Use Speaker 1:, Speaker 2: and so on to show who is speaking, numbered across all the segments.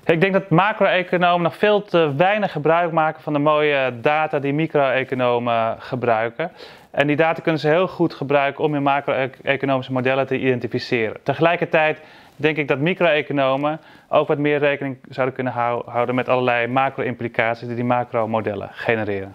Speaker 1: Ik denk dat macro-economen nog veel te weinig gebruik maken van de mooie data die micro-economen gebruiken. En die data kunnen ze heel goed gebruiken om in macro-economische modellen te identificeren. Tegelijkertijd denk ik dat micro-economen ook wat meer rekening zouden kunnen houden met allerlei macro-implicaties die macro-modellen genereren.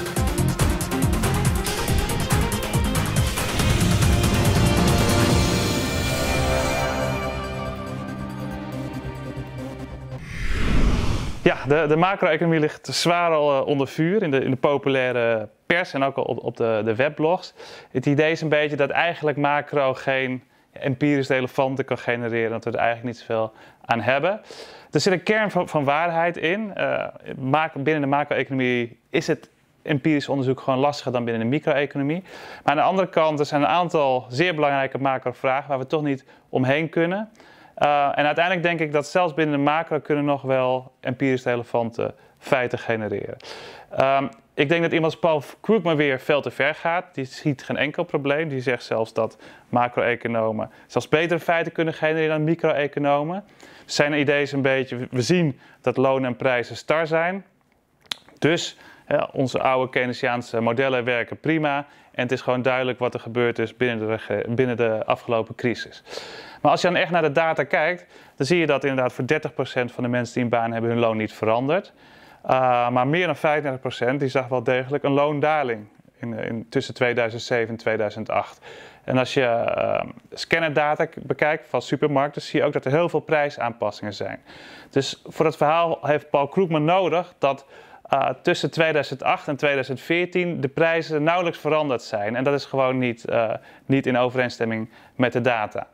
Speaker 1: Ja, de macro-economie ligt zwaar al onder vuur in de populaire pers en ook al op de webblogs. Het idee is een beetje dat eigenlijk macro geen empirische relevanten kan genereren, dat we er eigenlijk niet zoveel aan hebben. Er zit een kern van waarheid in. Binnen de macro-economie is het empirisch onderzoek gewoon lastiger dan binnen de micro-economie. Maar aan de andere kant, er zijn een aantal zeer belangrijke macro-vragen waar we toch niet omheen kunnen. En uiteindelijk denk ik dat zelfs binnen de macro kunnen nog wel empirisch relevante feiten genereren. Ik denk dat iemand als Paul Krugman weer veel te ver gaat. Die ziet geen enkel probleem. Die zegt zelfs dat macro-economen zelfs betere feiten kunnen genereren dan micro-economen. Zijn idee is een beetje, we zien dat lonen en prijzen star zijn. Dus ja, onze oude Keynesiaanse modellen werken prima. En het is gewoon duidelijk wat er gebeurd is binnen de afgelopen crisis. Maar als je dan echt naar de data kijkt, dan zie je dat inderdaad voor 30% van de mensen die een baan hebben hun loon niet verandert. Maar meer dan 35% die zag wel degelijk een loondaling tussen 2007 en 2008. En als je scannerdata bekijkt van supermarkten, zie je ook dat er heel veel prijsaanpassingen zijn. Dus voor het verhaal heeft Paul Krugman nodig dat tussen 2008 en 2014 de prijzen nauwelijks veranderd zijn. En dat is gewoon niet in overeenstemming met de data.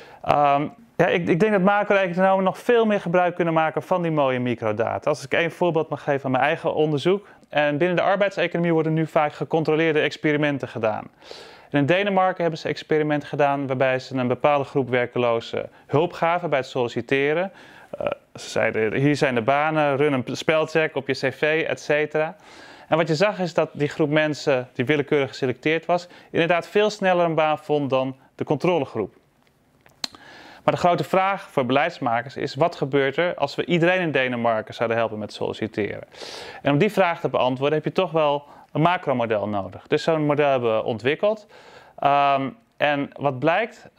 Speaker 1: Ja, ik denk dat macro-economen nog veel meer gebruik kunnen maken van die mooie microdata. Als ik één voorbeeld mag geven van mijn eigen onderzoek. En binnen de arbeidseconomie worden nu vaak gecontroleerde experimenten gedaan. En in Denemarken hebben ze experimenten gedaan waarbij ze een bepaalde groep werkelozen hulp gaven bij het solliciteren. Ze zeiden, hier zijn de banen, run een spelcheck op je cv, etc. En wat je zag is dat die groep mensen die willekeurig geselecteerd was, inderdaad veel sneller een baan vond dan de controlegroep. Maar de grote vraag voor beleidsmakers is, wat gebeurt er als we iedereen in Denemarken zouden helpen met solliciteren? En om die vraag te beantwoorden heb je toch wel een macromodel nodig. Dus zo'n model hebben we ontwikkeld. En wat blijkt,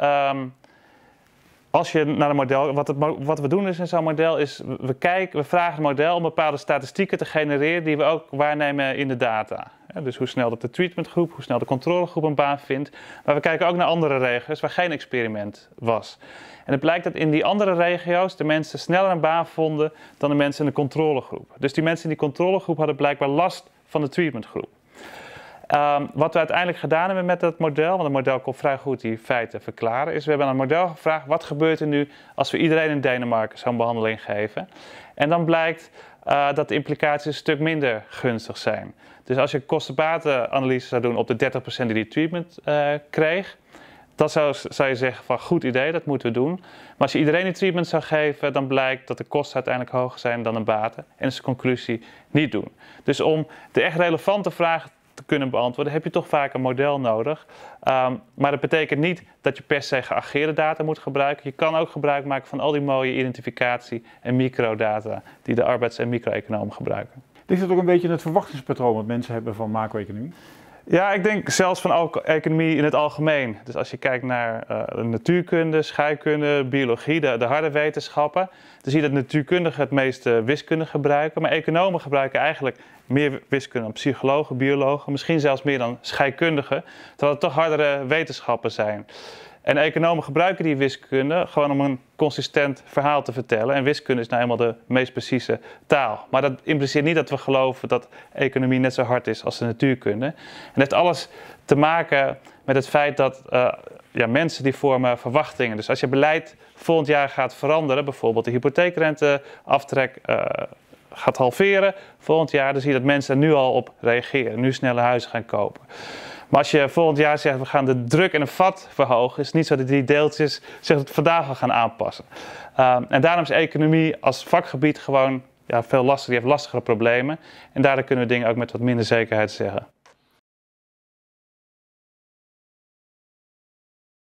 Speaker 1: als je naar een model, wat we doen in zo'n model is, we vragen het model om bepaalde statistieken te genereren die we ook waarnemen in de data. Dus hoe snel dat de treatmentgroep, hoe snel de controlegroep een baan vindt. Maar we kijken ook naar andere regio's waar geen experiment was. En het blijkt dat in die andere regio's de mensen sneller een baan vonden dan de mensen in de controlegroep. Dus die mensen in die controlegroep hadden blijkbaar last van de treatmentgroep. Wat we uiteindelijk gedaan hebben met dat model, want het model kon vrij goed die feiten verklaren, is we hebben aan het model gevraagd wat gebeurt er nu als we iedereen in Denemarken zo'n behandeling geven. En dan blijkt dat de implicaties een stuk minder gunstig zijn. Dus als je kosten-baten-analyse zou doen op de 30% die treatment kreeg, dan zou je zeggen van goed idee, dat moeten we doen. Maar als je iedereen die treatment zou geven, dan blijkt dat de kosten uiteindelijk hoger zijn dan de baten. En is de conclusie niet doen. Dus om de echt relevante vragen te kunnen beantwoorden, heb je toch vaak een model nodig. Maar dat betekent niet dat je per se geaggregeerde data moet gebruiken. Je kan ook gebruik maken van al die mooie identificatie- en microdata die de arbeids- en micro-economen gebruiken.
Speaker 2: Ligt het ook een beetje in het verwachtingspatroon wat mensen hebben van macro-economie?
Speaker 1: Ja, ik denk zelfs van economie in het algemeen. Dus als je kijkt naar natuurkunde, scheikunde, biologie, de harde wetenschappen, dan zie je dat natuurkundigen het meeste wiskunde gebruiken. Maar economen gebruiken eigenlijk meer wiskunde dan psychologen, biologen, misschien zelfs meer dan scheikundigen, terwijl het toch hardere wetenschappen zijn. En economen gebruiken die wiskunde gewoon om een consistent verhaal te vertellen. En wiskunde is nou eenmaal de meest precieze taal. Maar dat impliceert niet dat we geloven dat economie net zo hard is als de natuurkunde. En dat heeft alles te maken met het feit dat mensen die vormen verwachtingen. Dus als je beleid volgend jaar gaat veranderen, bijvoorbeeld de hypotheekrenteaftrek gaat halveren volgend jaar, dan zie je dat mensen er nu al op reageren. Nu snelle huizen gaan kopen. Maar als je volgend jaar zegt, we gaan de druk en de vat verhogen, is het niet zo dat die deeltjes zich vandaag al gaan aanpassen. En daarom is economie als vakgebied gewoon veel lastiger, die heeft lastigere problemen. En daardoor kunnen we dingen ook met wat minder zekerheid zeggen.